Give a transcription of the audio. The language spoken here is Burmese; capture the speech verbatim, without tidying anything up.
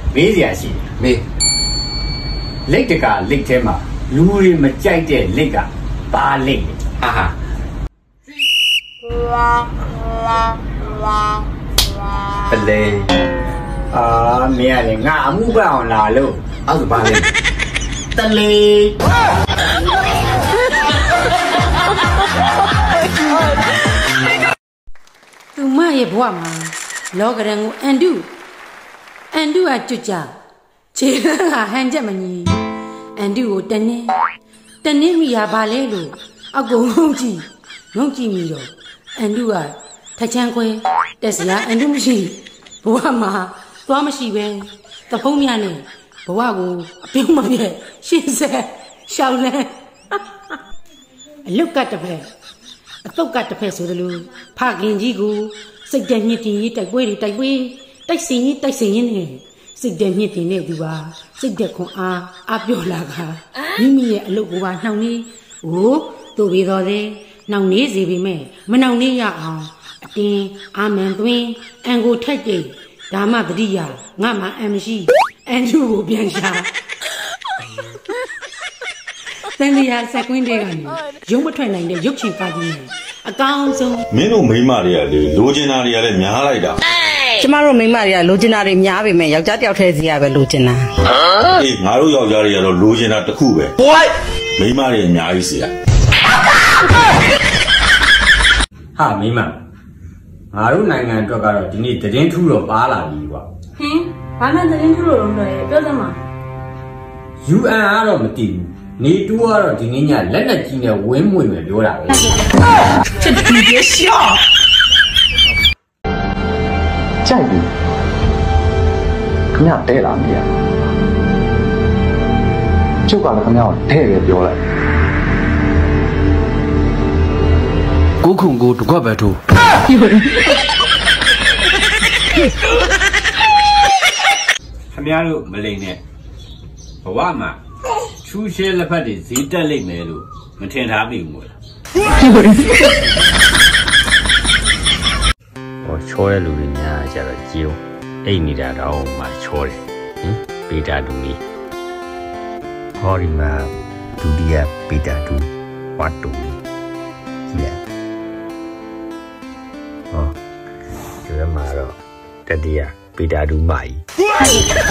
မေးစရာရှိတယ်မေးလက်တကလက်ထဲမှာလူတွေမကြိုက်တဲ့လက်ကဘာလက်လဲဟာဟာပလေအာမင်းကလည်းငါအမှုပအောင်လာလို့အဲ့ဒါဘာလဲတလေသူမရဲ့ဘဝမှာလောကရန်ကိုအန်တုအန်တုကကြွကြခြေလန်းကဟန်ချက်မကြီးအန်တုကိုတနေ့တနေ့မိရပါလဲလို့အကုန်လုံးကြည့်ငုံကြည့်မိတော့အန်တုကထချမ်းခွဲတက်စရာအန်တုမရှိဘဝမှာသွားမရှိပဲတဖုံးမြနဲ့ဘဝကိုအပြုံးမပြည့်ရှင်းဆက်ရှောင်းလဲအလုတ်ကတစ်ဖက်အတုတ်ကတစ်ဖက်ဆိုသလိုဖခင်ကြီးကိုစိတ်တဲ့မြင့်တင်ရေးတိုက်ပွဲတွေတိုက်ပွဲတိုက်စင်ရေးတိုက်စင်ရင်းနဲ့စိတ်တဲ့မြင့်တင်တဲ့သူပါစိတ်တဲ့ခွန်အားအပြောလာကမိမိရဲ့အလုတ်ကိုပါနှောင်နေဟိုသူ့ပြီးတော့လေနှောင်နေစီပေမဲ့မနှောင်နေရအောင်အတင်းအာမန်သွင်းအန်ကိုထက်ကြိတ်ဒါမှတတိယငါမှအန်မရှိအန်ကျူကိုပြန်ရှာတန်လျာစက်ကွင်းတွေကနေရုံးမထွက်နိုင်တဲ့ရုပ်ချင်ကားကြီးနဲ့အကောင်းဆုံးမင်းတို့မိန်းမတွေကလေလိုချင်တာတွေကလည်းများလိုက်တာကျမတို့မိန်းမတွေကလိုချင်တာတွေများပေမဲ့ယောက်ျားတယောက်တည်းစီရပဲလိုချင်တာအေးငါတို့ယောက်ျားတွေကတော့လိုချင်တာတစ်ခုပဲမိန်းမတွေအများကြီးစီရဟာမိန်းမငါတို့နိုင်ငံအတွက်ကတော့ဒီနေ့သတင်းထူးတော့ပါလာပြီကွာဟင်ဘာမှသတင်းထူးလို့တော့ပြောစမ်းပါယူ အန် ကတော့မတည်ဘူးနေတူကတော့ဒီနေ့ညလက်နဲ့ကြီးနဲ့ဝင်းမွေမယ်ပြောတာပဲ这你别笑ကြိုက်ပြီခင်ဗျတဲလာမရကျုပ်ကလည်းခင်ဗျကိုထဲပဲပြောလိုက်ကိုခုံကိုတကွက်ပဲထိုးခင်ဗျားတို့မလိမ်နဲ့ဘဝမှာချူရှဲလက်ဖက်တွေဈေးတက်လိမ့်မယ်လို့မထင်ထားမိဘူးလားဟောချောတဲ့လူတွေများကြတော့ကြည်အောင်အိတ်နေတာတော့မှချောတယ်ဟင်ပေတာတူလေးဟောဒီမှာဒုတိယပေတာတူဝတ်တူလေးကြည့်ရဟောဒီမှာတော့တတိယပေတာတူမကြီး